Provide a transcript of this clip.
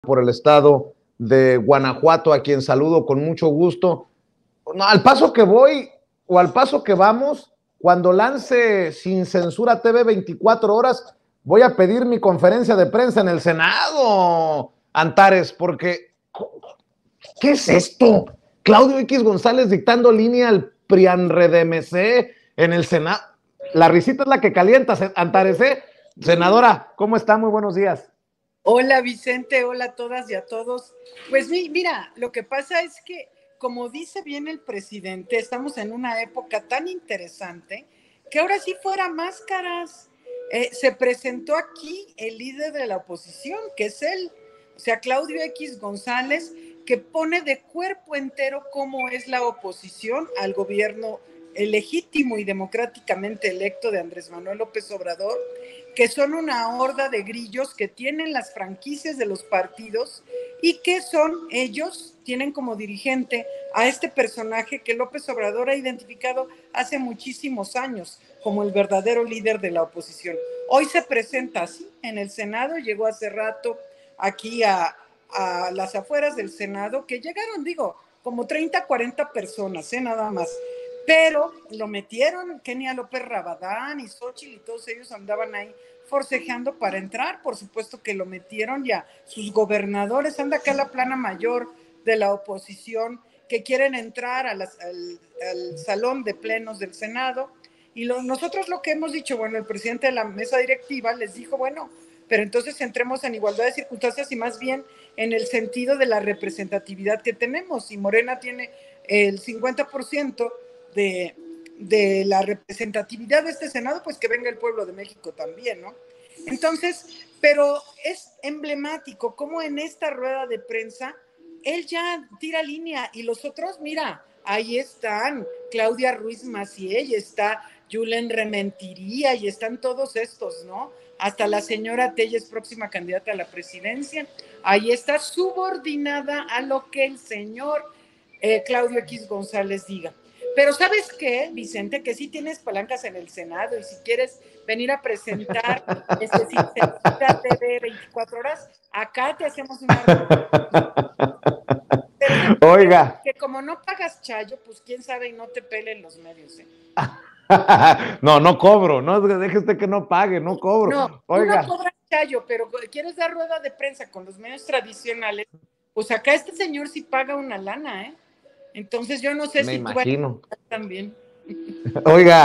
por el estado de Guanajuato, a quien saludo con mucho gusto. No, al paso que voy o al paso que vamos, cuando lance Sin Censura TV 24 horas, voy a pedir mi conferencia de prensa en el Senado, Antares, porque ¿qué es esto? Claudio X González dictando línea al PRIAN-RDMC en el Senado. La risita es la que calienta, Antares, ¿eh? Senadora, ¿cómo está? Muy buenos días. Hola Vicente, hola a todas y a todos. Pues mira, lo que pasa es que, como dice bien el presidente, estamos en una época tan interesante que ahora sí fuera máscaras. Se presentó aquí el líder de la oposición, que es él, o sea, Claudio X González, que pone de cuerpo entero cómo es la oposición al gobierno legítimo y democráticamente electo de Andrés Manuel López Obrador, que son una horda de grillos que tienen las franquicias de los partidos y que ellos tienen como dirigente a este personaje que López Obrador ha identificado hace muchísimos años como el verdadero líder de la oposición. Hoy se presenta así en el Senado, llegó hace rato aquí a las afueras del Senado, que llegaron, como 30, 40 personas, nada más. Pero lo metieron, Kenia López Rabadán y Xochitl y todos ellos andaban ahí forcejeando para entrar. Por supuesto que lo metieron ya sus gobernadores. Anda acá la plana mayor de la oposición que quieren entrar al salón de plenos del Senado. Y nosotros lo que hemos dicho, bueno, el presidente de la mesa directiva les dijo, bueno, pero entonces entremos en igualdad de circunstancias y más bien en el sentido de la representatividad que tenemos. Si Morena tiene el 50% de la representatividad de este Senado, pues que venga el pueblo de México también, ¿no? Entonces, pero es emblemático cómo en esta rueda de prensa él ya tira línea y los otros, mira, ahí están Claudia Ruiz Massieu, y está Yulen Rementiría y están todos estos, ¿no? Hasta la señora Telles, próxima candidata a la presidencia, ahí está subordinada a lo que el señor Claudio X González diga. Pero ¿sabes qué, Vicente? Que sí tienes palancas en el Senado y si quieres venir a presentar Sin Censura TV 24 horas, acá te hacemos una... Pero Oiga. que como no pagas chayo, pues quién sabe y no te pelen los medios, ¿eh? No, no cobro, no deje usted que no pague, no cobro. No, tú no Oiga. cobras chayo, pero quieres dar rueda de prensa con los medios tradicionales, pues acá este señor sí paga una lana, ¿eh? Entonces yo no sé Me si tú vas imagino. a también. Oiga.